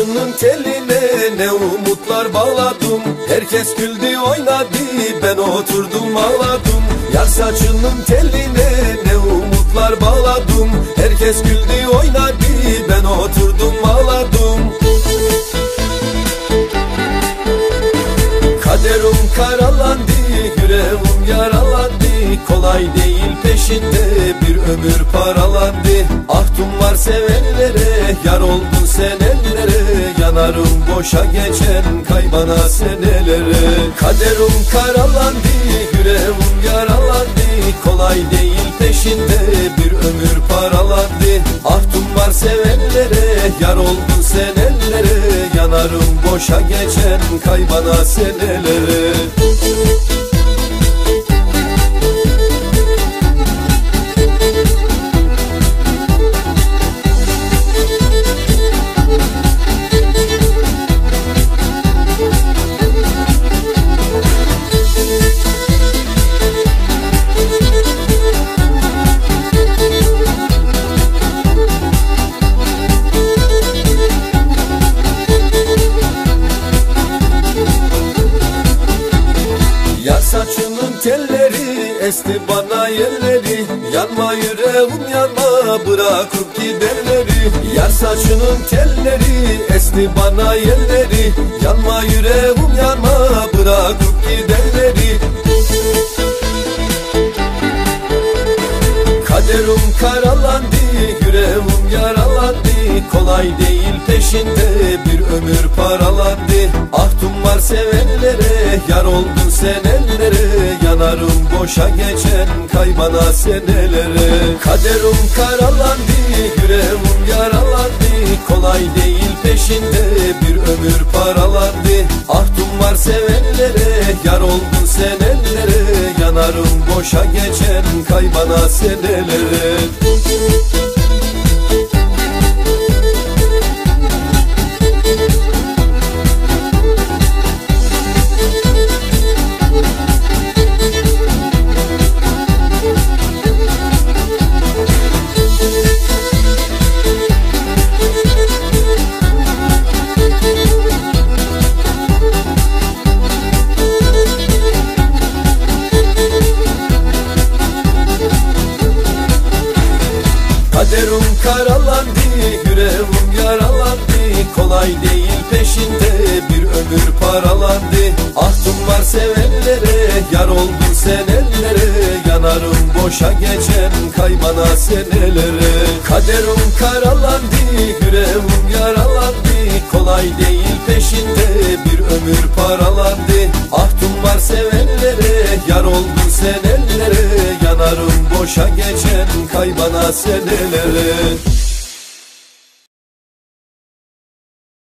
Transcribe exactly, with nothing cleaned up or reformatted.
saçının teline ne umutlar bağladım. Herkes güldü oynadı, ben oturdum ağladım. Yar saçının teline ne umutlar bağladım. Herkes güldü oynadı, ben oturdum ağladım. Kaderim karalandı, yüreğim yaralandı. Kolay değil peşinde bir ömür paralandı. Ahtım var sevenlere, yar oldun sen ellere. Yanarım boşa geçen kaybana senelere. Kaderim karalandı, yüreğim yaralandı. Kolay değil peşinde bir ömür paralandı. Ahtım var sevenlere, yar oldun sen ellere. Yanarım boşa geçen kaybana senelere. Yar saçının telleri esti bana yerleri. Yanma yüreğim yanma, bırakıp giderleri. Yar saçının telleri esti bana yerleri. Yanma yüreğim yanma, bırakıp giderleri. Kaderim karalandı, yüreğim yaralandı. Kolay değil peşinde bir ömür paralandı. Ahtım var sevenlere, yar oldun sen ellere. Yanarım boşa geçen kaybana senelere. Kaderim karalandı, yüreğim yaralandı. Kolay değil peşinde bir ömür paralandı. Ahtım var sevenlere, yar oldun sen ellere. Yanarım boşa geçen kaybana senelere. Kaderim karalandı, yüreğim yaralandı. Kolay değil peşinde bir ömür paralandı. Ahtım var sevenlere, yar oldun sen ellere. Yanarım boşa geçen kaybana senelere. Kaderim karalandı, yüreğim yaralandı. Kolay değil peşinde bir ömür paralandı. Ahtım var sevenlere, yar oldun sen ellere. Yanarım boşa geçen kaybana senelere.